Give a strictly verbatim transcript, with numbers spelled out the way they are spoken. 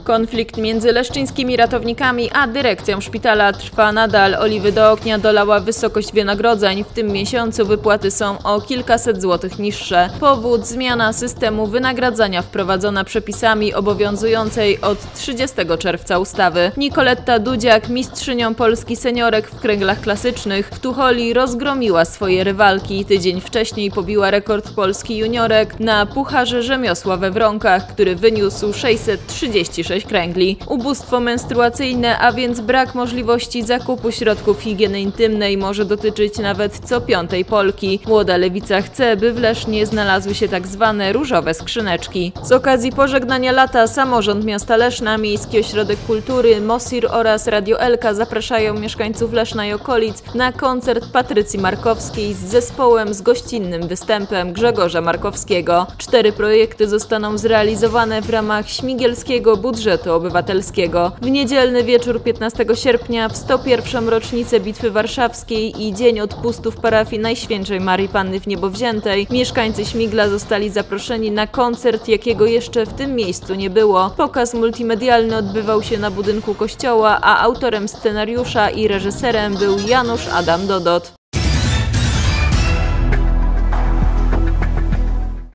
Konflikt między leszczyńskimi ratownikami a dyrekcją szpitala trwa nadal. Oliwy do ognia dolała wysokość wynagrodzeń. W tym miesiącu wypłaty są o kilkaset złotych niższe. Powód: zmiana systemu wynagradzania wprowadzona przepisami obowiązującej od trzydziestego czerwca ustawy. Nikoletta Dudziak, mistrzynią Polski seniorek w kręglach klasycznych, w Tucholi rozgromiła swoje rywalki. Tydzień wcześniej pobiła rekord Polski juniorek na Pucharze Rzemiosła we Wronkach, który wyniósł sześćset trzydzieści sześć kręgli. Ubóstwo menstruacyjne, a więc brak możliwości zakupu środków higieny intymnej, może dotyczyć nawet co piątej Polki. Młoda lewica chce, by w Lesznie znalazły się tak zwane różowe skrzyneczki. Z okazji pożegnania lata samorząd miasta Leszna, Miejski Ośrodek Kultury, Mosir oraz Radio Elka zapraszają mieszkańców Leszna i okolic na koncert Patrycji Markowskiej z zespołem z gościnnym występem Grzegorza Markowskiego. Cztery projekty zostaną zrealizowane w ramach śmigielskiego budżetu obywatelskiego. W niedzielny wieczór piętnastego sierpnia, w sto pierwszą rocznicę Bitwy Warszawskiej i dzień odpustu w parafii Najświętszej Marii Panny w Niebowziętej, mieszkańcy Śmigla zostali zaproszeni na koncert, jakiego jeszcze w tym miejscu nie było. Pokaz multimedialny odbywał się na budynku kościoła, a autorem scenariusza i reżyserem był Janusz Adam Dodot.